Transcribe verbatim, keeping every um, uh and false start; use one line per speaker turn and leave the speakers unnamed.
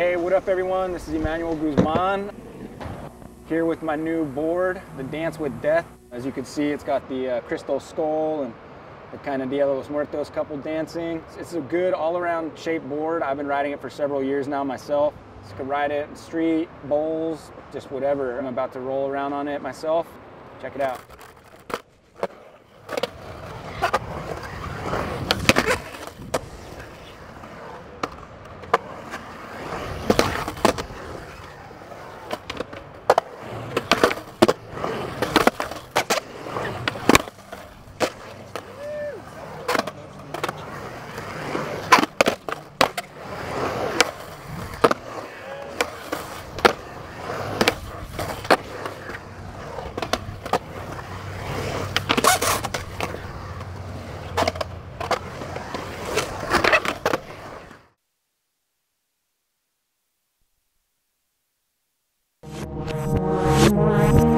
Hey, what up everyone? This is Emmanuel Guzman here with my new board, the Dance with Death. As you can see, it's got the uh, crystal skull and the kind of Dia de los Muertos couple dancing. It's a good all-around shape board. I've been riding it for several years now myself. So I could ride it in the street, bowls, just whatever. I'm about to roll around on it myself. Check it out.
Bye.